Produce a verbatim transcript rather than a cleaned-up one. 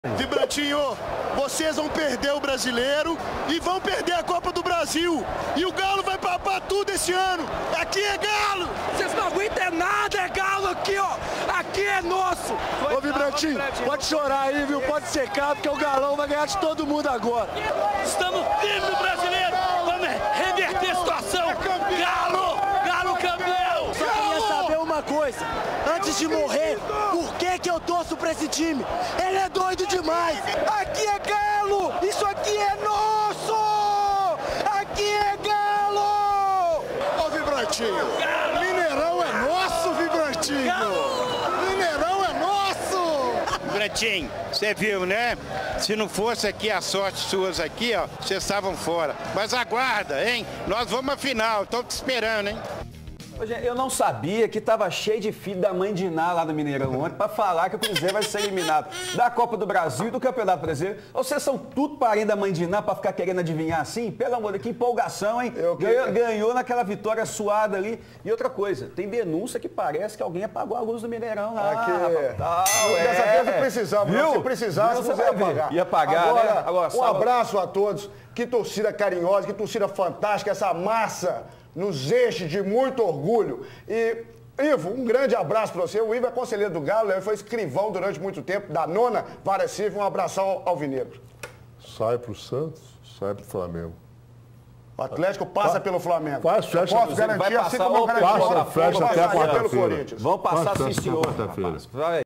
Vibrantinho, vocês vão perder o Brasileiro e vão perder a Copa do Brasil. E o Galo vai papar tudo esse ano. Aqui é Galo! Vocês não aguentam nada, é Galo aqui, ó. Aqui é nosso. Ô, Vibrantinho, pode chorar aí, viu? Pode secar, porque o Galão vai ganhar de todo mundo agora. Estamos firmes no Brasileiro. Vamos reverter a situação. Galo! Galo campeão! Só queria saber uma coisa. Antes de morrer, por que que eu torço pra esse time? Ele é doido demais! Aqui é Galo! Isso aqui é nosso! Aqui é Galo! Ô, Vibrantinho, Mineirão é nosso, Vibrantinho! Mineirão é nosso! Vibrantinho, você viu, né? Se não fosse aqui a sorte suas aqui, ó, vocês estavam fora. Mas aguarda, hein? Nós vamos à final, estamos te esperando, hein? Eu não sabia que estava cheio de filho da mãe de Iná lá no Mineirão ontem para falar que o Cruzeiro vai ser eliminado da Copa do Brasil e do Campeonato Brasileiro. Vocês são tudo parente da mãe de Iná para ficar querendo adivinhar assim? Pelo amor de Deus, que empolgação, hein? Eu que... ganhou, ganhou naquela vitória suada ali. E outra coisa, tem denúncia que parece que alguém apagou a luz do Mineirão lá. Aqui. Ah, Dessa é. vez não precisamos, não. Se precisasse, Viu? você ia apagar. Ia apagar, Agora, né? Agora, um só... abraço a todos. Que torcida carinhosa, que torcida fantástica, essa massa nos enche de muito orgulho. E, Ivo, um grande abraço para você. O Ivo é conselheiro do Galo, ele foi escrivão durante muito tempo, da nona Vara Civil. Um abração ao Vinegro. Sai pro Santos, sai pro Flamengo. O Atlético passa pelo Flamengo. Faz festa. Posso garantir, assim como eu garanti Passa a festa até pelo quarta-feira. Corinthians. Vão passar, sim, Passa senhor. quarta-feira. Vai.